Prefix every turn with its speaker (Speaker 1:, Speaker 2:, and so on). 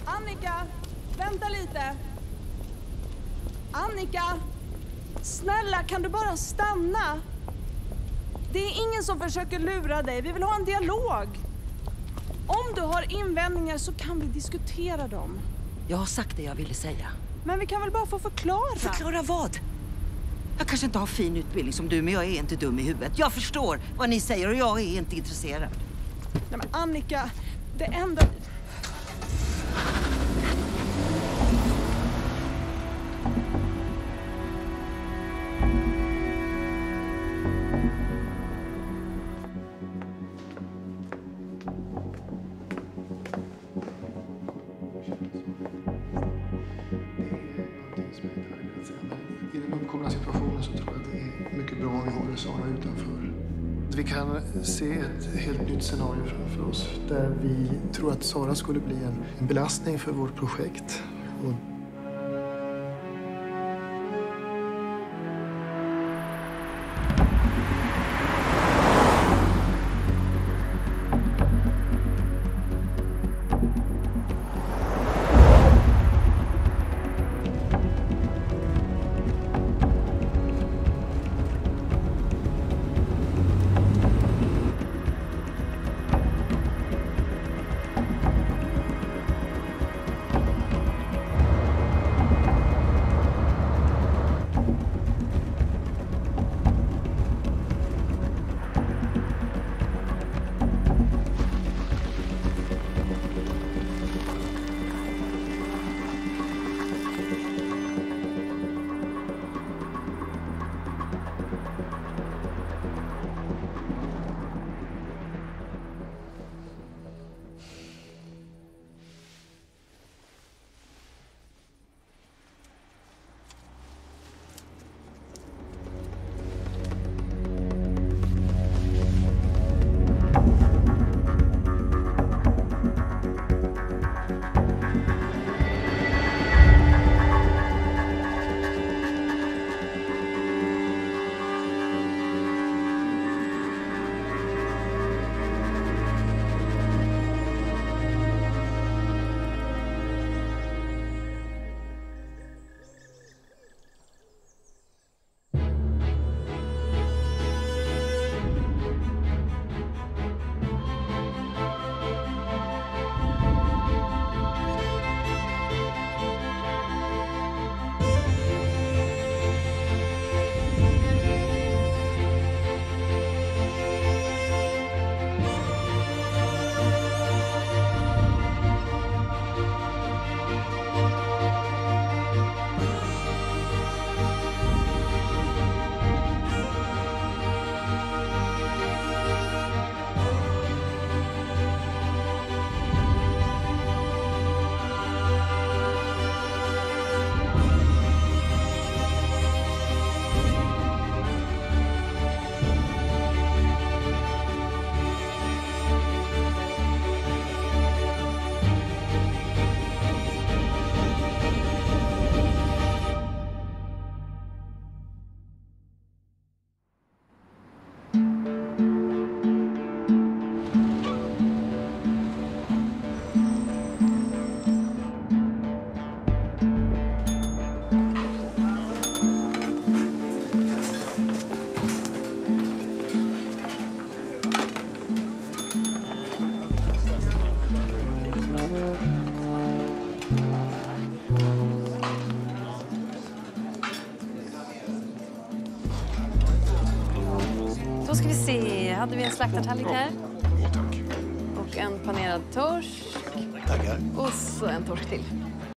Speaker 1: Annika, vänta lite. Annika, snälla kan du bara stanna? Det är ingen som försöker lura dig. Vi vill ha en dialog. Om du har invändningar så kan vi diskutera dem.
Speaker 2: Jag har sagt det jag ville säga.
Speaker 1: Men vi kan väl bara få förklara.
Speaker 2: Förklara vad? Jag kanske inte har fin utbildning som du, men jag är inte dum i huvudet. Jag förstår vad ni säger och jag är inte intresserad.
Speaker 1: Nej men Annika, det enda...
Speaker 3: I den uppkomna situationen så tror jag att det är mycket bra om vi håller Sara utanför. Vi kan se ett helt nytt scenario framför oss där vi tror att Sara skulle bli en belastning för vårt projekt.
Speaker 4: Då ska vi se. Hade vi en slaktartallrik här?
Speaker 3: Ja, tack.
Speaker 4: Och en panerad torsk.
Speaker 3: Tackar.
Speaker 4: Och så en torsk till.